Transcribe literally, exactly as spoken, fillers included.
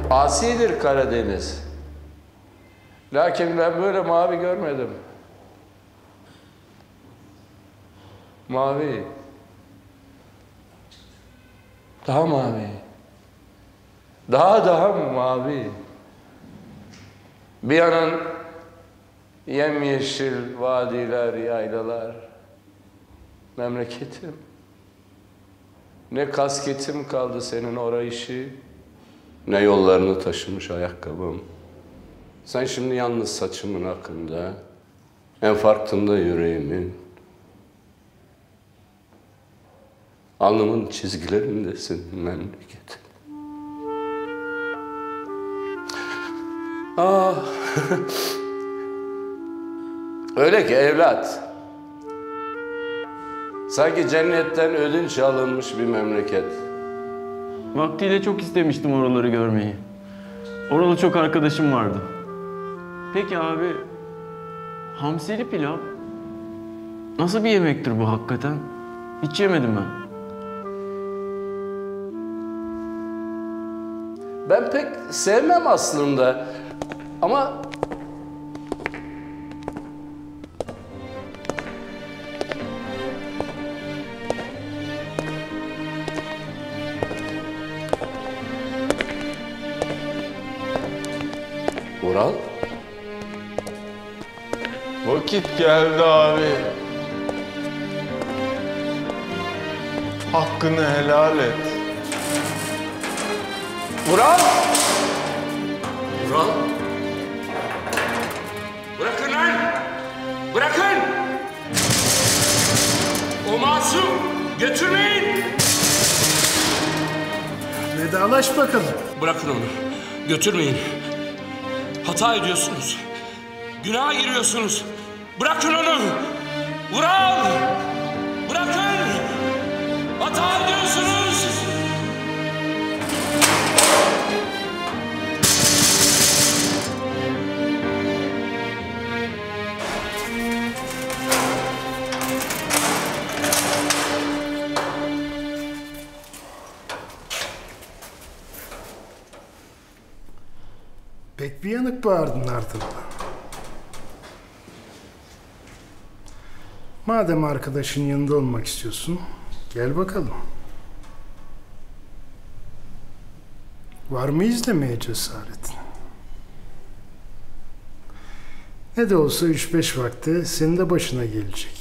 Asidir Karadeniz. Lakin ben böyle mavi görmedim. Mavi. Daha mavi. Daha daha mavi. Bir yanın yemyeşil vadiler, yaylalar. Memleketim. Ne kasketim kaldı senin orayışı, ne yollarını taşımış ayakkabım. Sen şimdi yalnız saçımın akında, en farkında yüreğimin, alnımın çizgilerindesin memleketim. Ah, öyle ki evlat, sanki cennetten ödünç alınmış bir memleket. Vaktiyle çok istemiştim oraları görmeyi. Oralı çok arkadaşım vardı. Peki abi, hamsili pilav nasıl bir yemektir bu hakikaten? Hiç yemedim ben. Ben pek sevmem aslında ama Ural? Vakit geldi abi. Hakkını helal et. Ural! Ural! Bırakın lan! Bırakın! O masum! Götürmeyin! Vedalaş bakalım. Bırakın onu. Götürmeyin. Hata ediyorsunuz. Günaha giriyorsunuz. Bırakın onu! Ural! Bırakın! Hata ediyorsunuz! Pek bir yanık bağırdın Arthur'la. Madem arkadaşın yanında olmak istiyorsun, gel bakalım. Var mı izlemeye cesaretin? Ne de olsa üç beş vakte senin de başına gelecek.